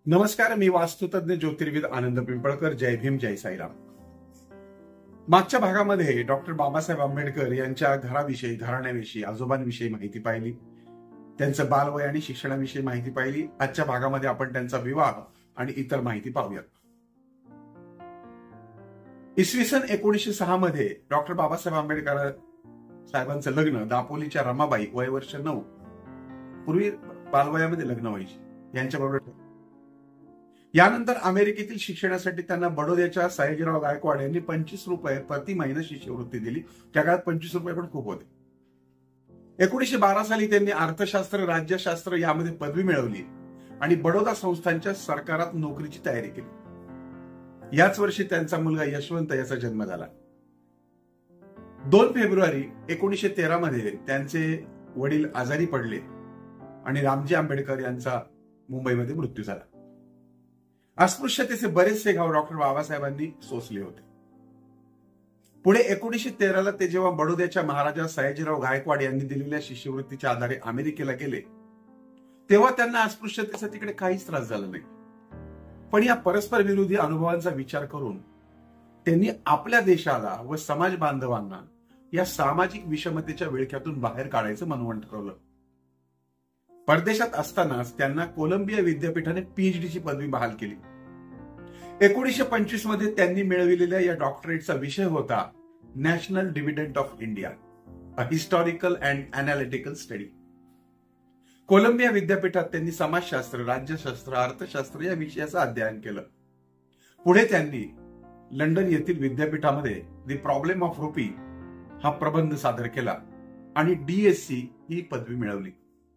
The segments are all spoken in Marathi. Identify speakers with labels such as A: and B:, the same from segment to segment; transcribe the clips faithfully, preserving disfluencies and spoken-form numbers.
A: नमस्कार, मी वास्तुतज्ञ ज्योतिर्विद आनंद पिंपळकर. जय भीम, जय साईराम. मागच्या भागामध्ये डॉक्टर बाबासाहेब आंबेडकर यांच्या घराविषयी, घराण्याविषयी, आजोबांविषयी माहिती पाहिली, त्यांचं बालवय आणि शिक्षणाविषयी माहिती पाहिली. आजच्या भागामध्ये आपण त्यांचा विवाह आणि इतर माहिती पाहूयात. इसवी सन एकोणीसशे सहा मध्ये डॉक्टर बाबासाहेब आंबेडकर साहेबांचं लग्न दापोलीच्या रमाबाई, वय वर्ष नऊ, पूर्वी बालवयामध्ये लग्न व्हायचे, यांच्याबरोबर. यानंतर अमेरिकेतील शिक्षणासाठी त्यांना बडोद्याच्या सयाजीराव गायकवाड यांनी पंचवीस रुपये प्रति महिना शिष्यवृत्ती दिली. त्या काळात पंचवीस रुपये पण खूप होते. एकोणीसशे बारा साली त्यांनी अर्थशास्त्र, राज्यशास्त्र यामध्ये पदवी मिळवली आणि बडोदा संस्थांच्या सरकारात नोकरीची तयारी केली. याच वर्षी त्यांचा मुलगा यशवंत याचा जन्म झाला. दोन फेब्रुवारी एकोणीसशे तेरा मध्ये त्यांचे वडील आजारी पडले आणि रामजी आंबेडकर यांचा मुंबईमध्ये मृत्यू झाला. अस्पृश्यतेचे बरेचसे गाव डॉक्टर बाबासाहेबांनी सोसले होते. पुढे एकोणीसशे तेराला ते जेव्हा बडोद्याच्या महाराजा सयाजीराव गायकवाड यांनी दिलेल्या शिष्यवृत्तीच्या आधारे अमेरिकेला गेले, तेव्हा त्यांना अस्पृश्यतेचा तिकडे काहीच त्रास झाला नाही. पण या परस्पर विरोधी अनुभवांचा विचार करून त्यांनी आपल्या देशाला व समाज बांधवांना या सामाजिक विषमतेच्या विळख्यातून बाहेर काढायचं मनवून ठरवलं. परदेशात असतानाच त्यांना कोलंबिया विद्यापीठाने पीएचडीची पदवी बहाल केली. एकोणीसशे पंचवीस मध्ये त्यांनी मिळविलेल्या या डॉक्टरेटचा विषय होता national dividend of India, a historical and analytical study. Columbia विद्यापीठात त्यांनी समाजशास्त्र, राज्यशास्त्र, अर्थशास्त्र या विषयाचं अध्ययन केलं. पुढे त्यांनी लंडन येथील विद्यापीठामध्ये द प्रॉब्लेम ऑफ रुपी हा प्रबंध सादर केला आणि डीएससी ही पदवी मिळवली.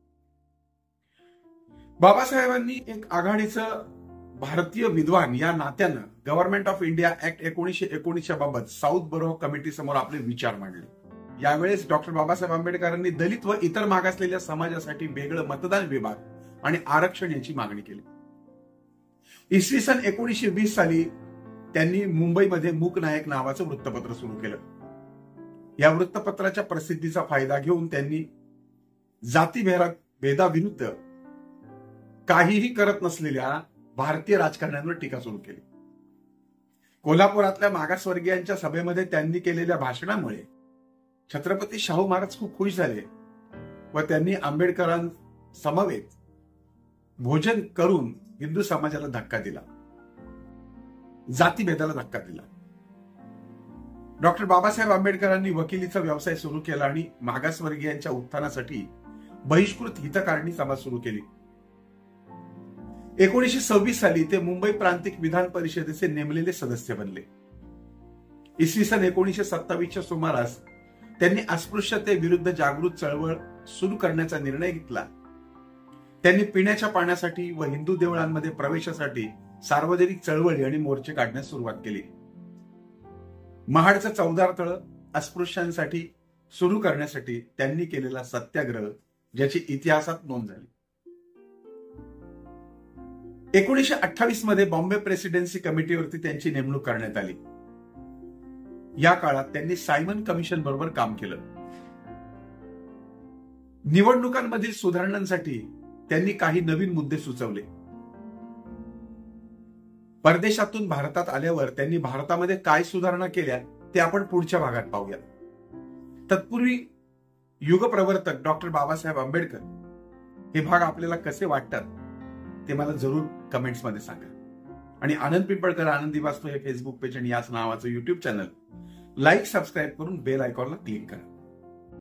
A: बाबासाहेबांनी एक आघाडीचं भारतीय विद्वान या नात्यानं गव्हर्नमेंट ऑफ इंडिया ऍक्ट एकोणीसशे एकोणीसच्या बाबत साऊथ बरो कमिटी समोर आपले विचार मांडले. यावेळेस डॉक्टर बाबासाहेब आंबेडकरांनी दलित व इतर मागासलेल्या समाजासाठी वेगळं मतदान विभाग आणि आरक्षण याची मागणी केली. इसवी सन एकोणीसशे वीस साली त्यांनी मुंबईमध्ये मूक नायक नावाचं वृत्तपत्र सुरू केलं. या वृत्तपत्राच्या प्रसिद्धीचा फायदा घेऊन त्यांनी जातीभेदा भेदाविरुद्ध काहीही करत नसलेल्या भारतीय राजकारण्यांवर टीका सुरू केली. कोल्हापुरातल्या मागासवर्गीयांच्या सभेमध्ये त्यांनी केलेल्या भाषणामुळे छत्रपती शाहू महाराज खूप खुश झाले व त्यांनी आंबेडकरांसमवेत भोजन करून हिंदू समाजाला धक्का दिला, जातीभेदाला धक्का दिला. डॉक्टर बाबासाहेब आंबेडकरांनी वकिलीचा व्यवसाय सुरू केला आणि मागासवर्गीयांच्या उत्थानासाठी बहिष्कृत हितकारणी सभा सुरू केली. एकोणीसशे सव्वीस साली ते मुंबई प्रांतिक विधान परिषदेचे नेमलेले सदस्य बनले. इसवी सन एकोणीसशे सत्तावीसच्या सुमारास त्यांनी अस्पृश्यते विरुद्ध जागृत चळवळ सुरू करण्याचा निर्णय घेतला. त्यांनी पिण्याच्या पाण्यासाठी व हिंदू देवळांमध्ये प्रवेशासाठी सार्वजनिक चळवळी आणि मोर्चे काढण्यास सुरुवात केली. महाडचं चौदार तळ अस्पृश्यांसाठी सुरू करण्यासाठी त्यांनी केलेला सत्याग्रह, ज्याची इतिहासात नोंद झाली. एकोणीसशे अठ्ठावीस मध्ये बॉम्बे प्रेसिडेन्सी कमिटीवरती त्यांची नेमणूक करण्यात आली. या काळात त्यांनी सायमन कमिशन बरोबर काम केलं. निवडणुकांमधील सुधारणांसाठी त्यांनी काही नवीन मुद्दे सुचवले. परदेशातून भारतात आल्यावर त्यांनी भारतामध्ये काय सुधारणा केल्या ते आपण पुढच्या भागात पाहूया. तत्पूर्वी युगप्रवर्तक डॉक्टर बाबासाहेब आंबेडकर हे भाग आपल्याला कसे वाटतात ते मला जरूर कमेंट्समध्ये सांगा. आणि आनंद पिंपळकर आनंदी वास्तू हे फेसबुक पेज आणि याच नावाचं युट्यूब चॅनल लाईक, सबस्क्राईब करून बेल आयकॉनला क्लिक करा.